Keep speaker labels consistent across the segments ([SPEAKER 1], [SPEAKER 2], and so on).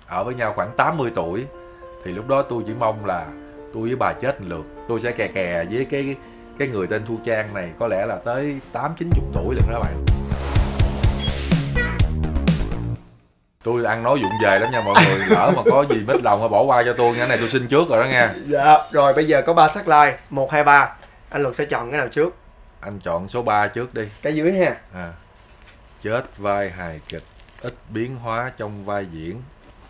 [SPEAKER 1] ở với nhau khoảng 80 tuổi thì lúc đó tôi chỉ mong là tôi với bà chết một lượt. Tôi sẽ kè kè với cái người tên Thu Trang này có lẽ là tới 80-90 tuổi lận đó bạn. Tôi ăn nói vụng về lắm nha mọi người, lỡ mà có gì mít lòng bỏ qua cho tôi nha, cái này tôi xin trước rồi đó nha.
[SPEAKER 2] Dạ, rồi bây giờ có 3 tagline, 1, 2, 3. Anh Luật sẽ chọn cái nào trước?
[SPEAKER 1] Anh chọn số 3 trước đi.
[SPEAKER 2] Cái dưới ha.
[SPEAKER 1] Chết vai hài kịch, ít biến hóa trong vai diễn.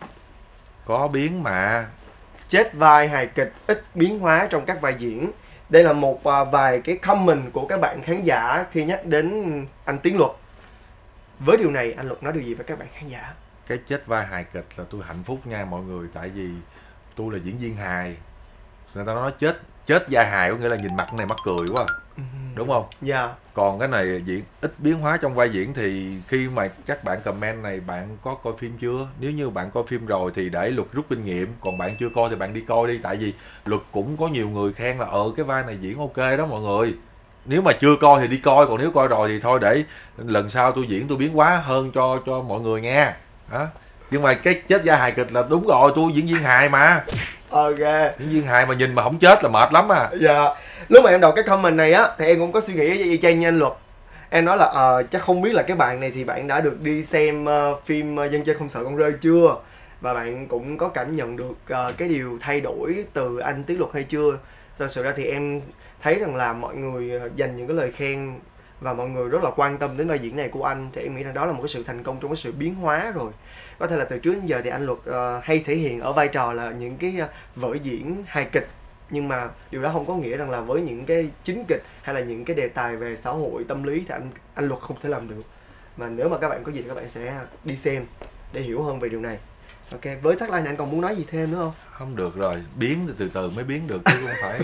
[SPEAKER 1] Có biến mà.
[SPEAKER 2] Chết vai hài kịch, ít biến hóa trong các vai diễn. Đây là một vài cái comment của các bạn khán giả khi nhắc đến anh Tiến Luật. Với điều này anh Luật nói điều gì với các bạn khán giả?
[SPEAKER 1] Cái chết vai hài kịch là tôi hạnh phúc nha mọi người. Tại vì tôi là diễn viên hài. Người ta nói chết vai hài có nghĩa là nhìn mặt này mắc cười quá. Đúng không?
[SPEAKER 2] Dạ.
[SPEAKER 1] Còn cái này diễn ít biến hóa trong vai diễn thì khi mà các bạn comment này bạn có coi phim chưa? Nếu như bạn coi phim rồi thì để Luật rút kinh nghiệm. Còn bạn chưa coi thì bạn đi coi đi. Tại vì Luật cũng có nhiều người khen là cái vai này diễn ok đó mọi người. Nếu mà chưa coi thì đi coi, còn nếu coi rồi thì thôi để lần sau tôi diễn tôi biến hóa hơn cho mọi người nghe. Đó. Nhưng mà cái chết vai hài kịch là đúng rồi, tôi diễn viên hài mà.
[SPEAKER 2] Ok.
[SPEAKER 1] Diễn viên hài mà nhìn mà không chết là mệt lắm à.
[SPEAKER 2] Dạ. Lúc mà em đọc cái comment này á thì em cũng có suy nghĩ y chang như anh Luật. Em nói là chắc không biết là cái bạn này thì bạn đã được đi xem phim Dân Chơi Không Sợ Con Rơi chưa, và bạn cũng có cảm nhận được cái điều thay đổi từ anh Tiến Luật hay chưa. Thật sự ra thì em thấy rằng là mọi người dành những cái lời khen và mọi người rất là quan tâm đến vai diễn này của anh, thì em nghĩ rằng đó là một cái sự thành công trong cái sự biến hóa rồi. Có thể là từ trước đến giờ thì anh Luật hay thể hiện ở vai trò là những cái vở diễn hài kịch, nhưng mà điều đó không có nghĩa rằng là với những cái chính kịch hay là những cái đề tài về xã hội tâm lý thì anh Luật không thể làm được. Mà nếu mà các bạn có gì thì các bạn sẽ đi xem để hiểu hơn về điều này. Ok, với tagline này anh còn muốn nói gì thêm nữa không?
[SPEAKER 1] Không được rồi, biến thì từ từ mới biến được chứ không phải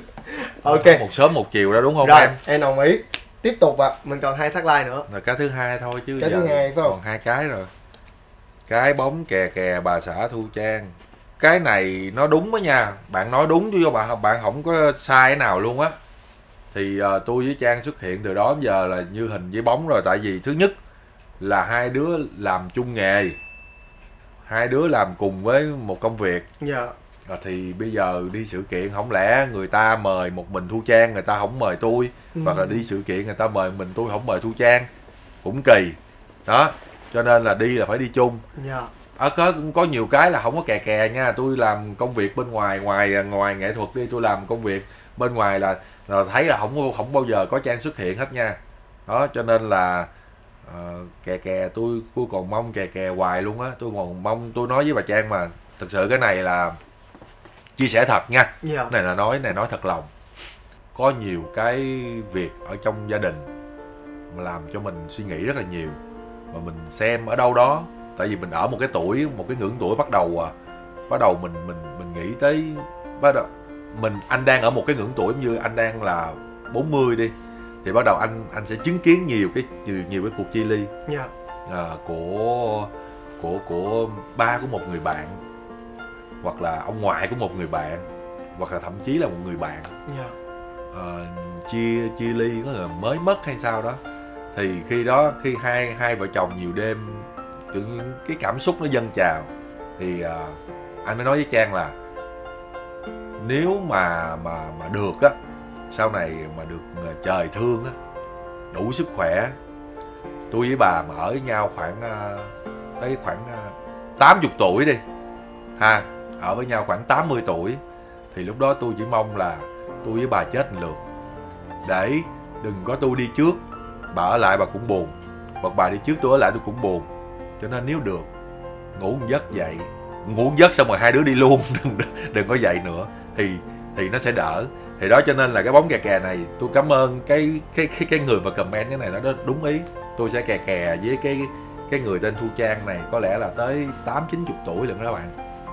[SPEAKER 2] Ok,
[SPEAKER 1] một sớm một chiều đó đúng không
[SPEAKER 2] rồi, em đồng ý. Tiếp tục ạ, mình còn 2 tagline nữa.
[SPEAKER 1] Rồi cái thứ hai thôi chứ
[SPEAKER 2] Cái
[SPEAKER 1] giờ
[SPEAKER 2] thứ hai phải không?
[SPEAKER 1] còn 2 cái rồi. Cái bóng kè kè bà xã Thu Trang. Cái này nó đúng đó nha, bạn nói đúng chứ bạn không có sai cái nào luôn á. Thì tôi với Trang xuất hiện từ đó đến giờ là như hình với bóng rồi. Tại vì thứ nhất là hai đứa làm chung nghề, hai đứa làm cùng với một công việc.
[SPEAKER 2] Dạ.
[SPEAKER 1] Thì bây giờ đi sự kiện không lẽ người ta mời một mình Thu Trang, người ta không mời tôi, hoặc là đi sự kiện người ta mời mình tôi không mời Thu Trang, cũng kỳ đó. Cho nên là đi là phải đi chung.
[SPEAKER 2] Dạ.
[SPEAKER 1] Có nhiều cái là không có kè kè nha. Tôi làm công việc bên ngoài, ngoài nghệ thuật đi, tôi làm công việc bên ngoài là thấy là không bao giờ có Trang xuất hiện hết nha. Đó cho nên là kè kè tôi còn mong kè kè hoài luôn á. Tôi còn mong, tôi nói với bà Trang mà thực sự cái này là chia sẻ thật nha.
[SPEAKER 2] Dạ.
[SPEAKER 1] Này là nói thật lòng. Có nhiều cái việc ở trong gia đình mà làm cho mình suy nghĩ rất là nhiều, mà mình xem ở đâu đó. Tại vì mình ở một cái ngưỡng tuổi bắt đầu mình nghĩ tới, anh đang ở một cái ngưỡng tuổi như anh đang là 40 đi, thì bắt đầu anh sẽ chứng kiến nhiều cái cuộc chia ly.
[SPEAKER 2] Dạ.
[SPEAKER 1] Của ba của một người bạn, hoặc là ông ngoại của một người bạn, hoặc là thậm chí là một người bạn.
[SPEAKER 2] Dạ.
[SPEAKER 1] Chia ly có là mới mất hay sao đó. Thì khi hai vợ chồng nhiều đêm, tự nhiên cái cảm xúc nó dâng trào, thì anh mới nói với Trang là nếu mà được á, sau này mà được trời thương á, đủ sức khỏe, tôi với bà mà ở với nhau khoảng 80 tuổi đi ha, ở với nhau khoảng 80 tuổi thì lúc đó tôi chỉ mong là tôi với bà chết một lượt, để đừng có tôi đi trước bà ở lại bà cũng buồn, hoặc bà đi trước tôi ở lại tôi cũng buồn. Cho nên nếu được, ngủ một giấc dậy, ngủ một giấc xong rồi hai đứa đi luôn, đừng có dậy nữa, thì nó sẽ đỡ. Thì đó, cho nên là cái bóng kè kè này tôi cảm ơn cái người mà comment cái này, nó đúng ý. Tôi sẽ kè kè với cái người tên Thu Trang này có lẽ là tới 80-90 tuổi lận đó bạn.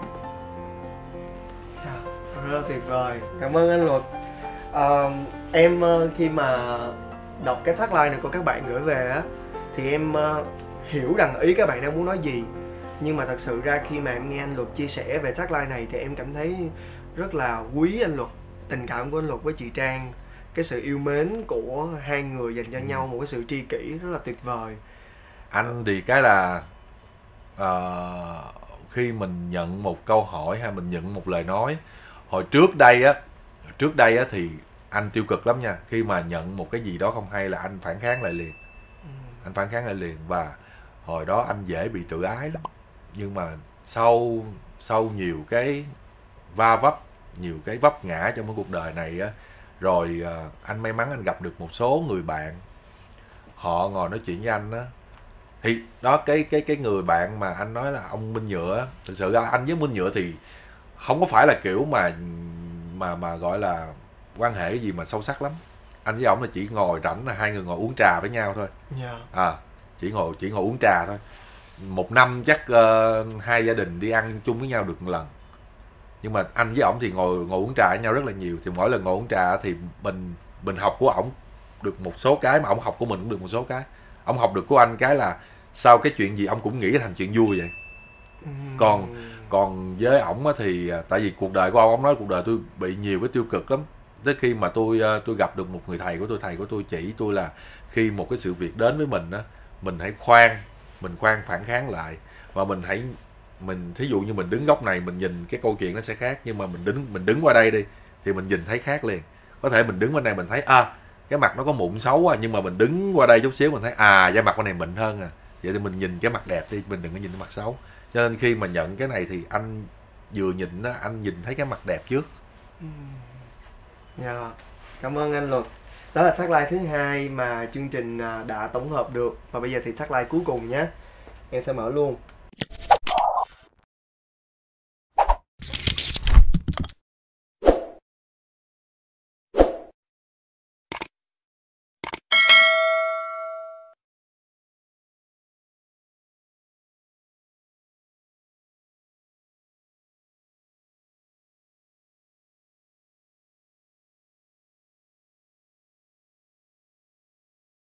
[SPEAKER 2] Rất là tuyệt vời, cảm ơn anh Luật. Em khi mà đọc cái tagline này của các bạn gửi về á, thì em hiểu rằng ý các bạn đang muốn nói gì. Nhưng mà thật sự ra khi mà em nghe anh Luật chia sẻ về tagline này thì em cảm thấy rất là quý anh Luật. Tình cảm của anh Luật với chị Trang, cái sự yêu mến của hai người dành cho nhau, một cái sự tri kỷ rất là tuyệt vời.
[SPEAKER 1] Anh thì cái là khi mình nhận một câu hỏi hay mình nhận một lời nói. Hồi trước đây á thì anh tiêu cực lắm nha. Khi mà nhận một cái gì đó không hay là anh phản kháng lại liền. Anh phản kháng lại liền, và hồi đó anh dễ bị tự ái lắm. Nhưng mà sau nhiều cái va vấp, nhiều cái vấp ngã trong cái cuộc đời này á, rồi anh may mắn anh gặp được một số người bạn, họ ngồi nói chuyện với anh á. Thì đó, cái người bạn mà anh nói là ông Minh Nhựa, thực sự ra anh với Minh Nhựa thì không có phải là kiểu mà gọi là quan hệ gì mà sâu sắc lắm. Anh với ổng là chỉ ngồi rảnh là hai người ngồi uống trà với nhau thôi. Chỉ ngồi uống trà thôi. Một năm chắc hai gia đình đi ăn chung với nhau được một lần. Nhưng mà anh với ổng thì ngồi uống trà với nhau rất là nhiều. Thì mỗi lần ngồi uống trà thì mình học của ổng được một số cái, mà ổng học của mình cũng được một số cái. Ổng học được của anh cái là sau cái chuyện gì ông cũng nghĩ thành chuyện vui vậy. Còn với ổng thì tại vì cuộc đời của ông nói cuộc đời tôi bị nhiều cái tiêu cực lắm. Tới khi mà tôi gặp được một người thầy của tôi chỉ tôi là khi một cái sự việc đến với mình á, mình hãy khoan phản kháng lại, và mình thí dụ như mình đứng góc này mình nhìn cái câu chuyện nó sẽ khác, nhưng mà mình đứng qua đây đi thì mình nhìn thấy khác liền. Có thể mình đứng bên này mình thấy cái mặt nó có mụn xấu á, nhưng mà mình đứng qua đây chút xíu mình thấy da mặt con này mịn hơn vậy thì mình nhìn cái mặt đẹp đi, mình đừng có nhìn cái mặt xấu. Cho nên khi mà nhận cái này thì anh vừa nhìn á, anh nhìn thấy cái mặt đẹp trước.
[SPEAKER 2] Cảm ơn anh Luật. Đó là tagline thứ hai mà chương trình đã tổng hợp được, và bây giờ thì tagline cuối cùng nhé, em sẽ mở luôn.